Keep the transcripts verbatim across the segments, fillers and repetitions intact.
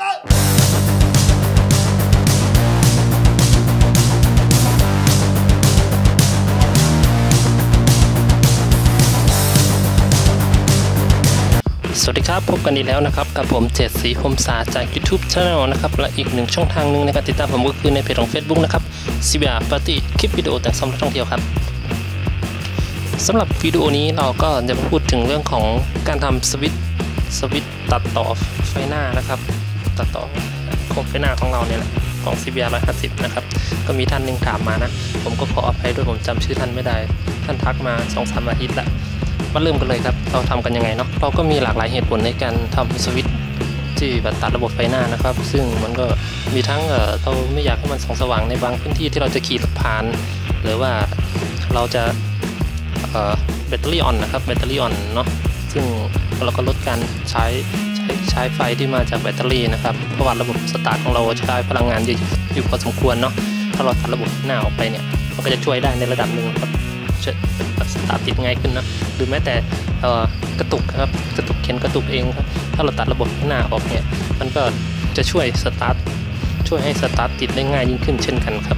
สวัสดีครับพบกันอีกแล้วนะครับกับผมเจษศรีคมสาจาก YouTube Channel นะครับและอีกหนึ่งช่องทางหนึ่งในการติดตามผมก็คือในเพจของ Facebook นะครับ ซี บี อาร์ Party คลิปวิดีโอแต่งสำหรับท่องเที่ยวครับสำหรับวิดีโอนี้เราก็จะพูดถึงเรื่องของการทำสวิตช์สวิตช์ตัดต่อไฟหน้านะครับตัดต่อโคมไฟหน้าของเราเนี่ยแหละของ ซี บี อาร์ หนึ่งร้อยห้าสิบนะครับก็มีท่านหนึ่งถามมานะผมก็ขออภัยด้วยผมจำชื่อท่านไม่ได้ท่านทักมา สองสาม อาทิตย์ละมาเริ่มกันเลยครับเราทำกันยังไงเนาะเราก็มีหลากหลายเหตุผลในการทำสวิตช์ที่แบบตัดระบบไฟหน้านะครับซึ่งมันก็มีทั้งเอ่อเราไม่อยากให้มันส่องสว่างในบางพื้นที่ที่เราจะขี่รถผ่านหรือว่าเราจะเอ่อแบตเตอรี่อ่อนนะครับแบตเตอรี่อ่อนเนาะซึ่งเราก็ลดการใช้ใช้ใช้ไฟที่มาจากแบตเตอรี่นะครับเพราะว่าระบบสตาร์ทของเราใช้พลังงานเยอะอยู่พอสมควรเนาะถ้าเราตัดระบบหน้าออกไปเนี่ยมันก็จะช่วยได้ในระดับหนึ่งครับสตาร์ทติดง่ายขึ้นนะหรือแม้แต่กระตุกครับกระตุกเข็นกระตุกเองครับถ้าเราตัดระบบหน้าออกเนี่ยมันก็จะช่วยสตาร์ทช่วยให้สตาร์ทติดได้ง่ายยิ่งขึ้นเช่นกันครับ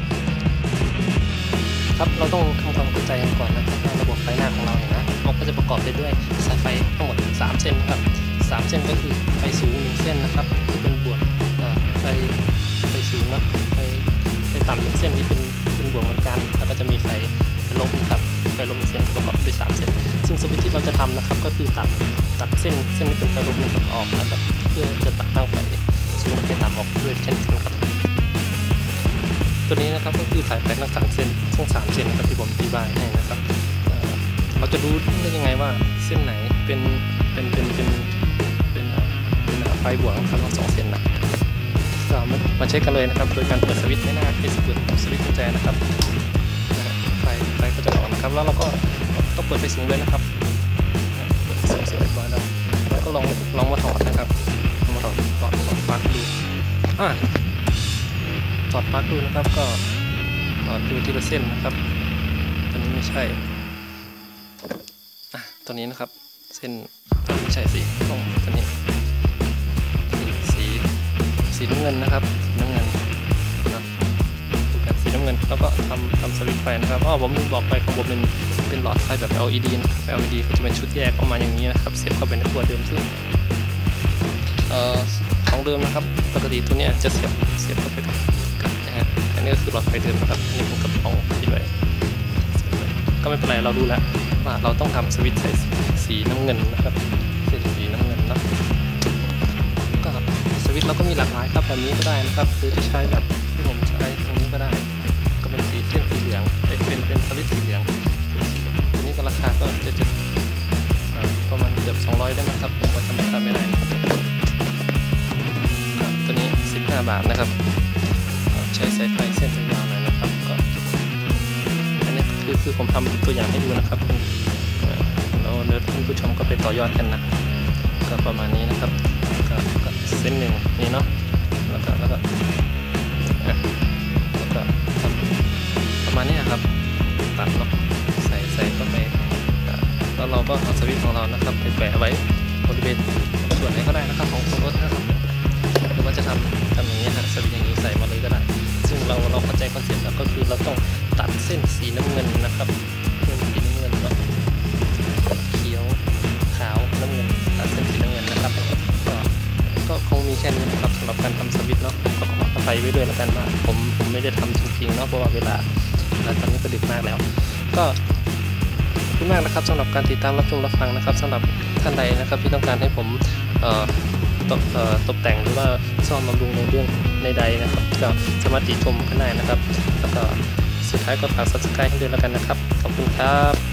ครับเราต้องทำความเข้าใจกันก่อนนะครับว่าระบบไฟหน้าของเราเนี่ยนะมันก็จะประกอบไปด้วยสายไฟทั้งหมดสามเส้นครับสามเส้นก็คือไฟสูงหนึ่งเส้นนะครับที่เป็นบวกไฟไฟสูงนะไฟไฟต่ำหนึ่งเส้นที่เป็นเป็นบวกเหมือนกันแล้วก็จะมีไฟลบครับไฟลบเส้นประกอบด้วยสามเส้นซึ่งสวิตช์ที่เราจะทำนะครับก็คือตัดตัดเส้นเส้นที่เป็นไฟลบนี้ออกนะครับเพื่อจะตัดตั้งไฟสูงและไฟต่ำออกด้วยเช่นกันครับตัวนี้นะครับก็คือสายไฟทั้งสามเส้นทั้งสามเส้นนะครับที่ผมอธิบายให้นะครับเราจะรู้ได้ยังไงว่าเส้นไหนเป็นเป็นเป็นเป็นเป็นเป็นไฟบวกนะครับทั้งสองเส้นนะก็มาเช็คกันเลยนะครับโดยการเปิดสวิตช์ไม่น่าที่จะเปิดสวิตช์กุญแจนะครับไฟไฟก็จะออกนะครับแล้วเราก็ต้องเปิดไฟสูงเลยนะครับเปิดสูงเสร็จเรียบร้อยแล้วแล้วก็ลองลองมาถอดนะครับลองมาถอดถอดถอดปลั๊กดูอ่าถอดปลั๊กดูนะครับก็ถอดดูทีละเส้นนะครับตัวนี้ไม่ใช่อ่ะตัวนี้นะครับเส้นไม่ใช่สีต้องตัวนี้สีสีน้ำเงินนะครับน้ำเงินสีน้ำเงินแล้วก็ทำทำสวิตช์ไฟนะครับอ๋อผมลืมบอกไปของผมเป็นเป็นหลอดไฟแบบ แอล อี ดี นะครับ แอล อี ดี ก็จะเป็นชุดแยกออกมาอย่างนี้นะครับเสียบเข้าไปในตัวเดิมซึ่งเอ่อของเดิมนะครับปกติตัวนี้จะเสียบเสียบเข้าไปกับนะฮะอันนี้ก็คือหลอดไฟเดิมนะครับอันนี้ผมกับของที่ด้วยก็ไม่เป็นไรเรารู้แล้วว่าเราต้องทำสวิตช์ใส่สีน้ำเงินนะครับสีน้ำเงินนะก็สวิตช์เราก็มีหลากหลายครับแบบนี้ก็ได้นะครับหรือจะใช้แบบที่ผมใช้ตรงนี้ก็ได้ก็เป็นสีเส้นสีเหลืองเป็นเป็นสวิตช์สีเหลืองตัวนี้ก็ราคาก็จะจะประมาณเกือบสองร้อยได้นะครับผมก็จำราคาไม่ได้ตัวนี้สิบห้าบาทนะครับใช้สายไฟเส้นยาวหน่อยนะครับก็อันนี้คือคือผมทำตัวอย่างให้ดูนะครับแล้วเดี๋ยวท่านผู้ชมก็ไปต่อยอดกันนะก็ประมาณนี้นะครับก็เส้นหนึ่งนี่เนาะแล้วก็แล้วก็แล้วก็ประมาณนี้ครับตัดเนาะใส่ใส่เข้าไปแล้วเราก็เอาสวิตช์ของเรานะครับไปแปะไว้บริเวณส่วนไหนก็ได้นะครับของรถนะครับหรือว่าจะทำทำอย่างนี้ฮะสวิตช์อย่างนี้ใส่มาเลยก็ได้ซึ่งเราเราเข้าใจคอนเซ็ปต์แล้วก็คือเราต้องตัดเส้นสีน้ำเงินนะครับเส้นสีน้ำเงินเนาะเขียวขาวน้ำเงินตัดเส้นสีน้ำเงินนะครับก็ก็คงมีแค่นี้นะครับสำหรับการทำสวิตช์เนาะก็ขออภัยไว้ด้วยแล้วกันว่าผมผมไม่ได้ทำจริงๆเนาะเพราะว่าเวลาตอนนี้ก็ดึกมากแล้วก็ขอบคุณมากนะครับสำหรับการติดตามรับชมรับฟังนะครับสำหรับท่านใดนะครับที่ต้องการให้ผมเอ่อตกเอ่อตกแต่งหรือว่าซ่อมบำรุงในเรื่องในใดนะครับก็สามารถติชมกันได้นะครับแล้วก็สุดท้ายก็ฝาก ซับสไครบ์ ให้ด้วยแล้วกันนะครับขอบคุณครับ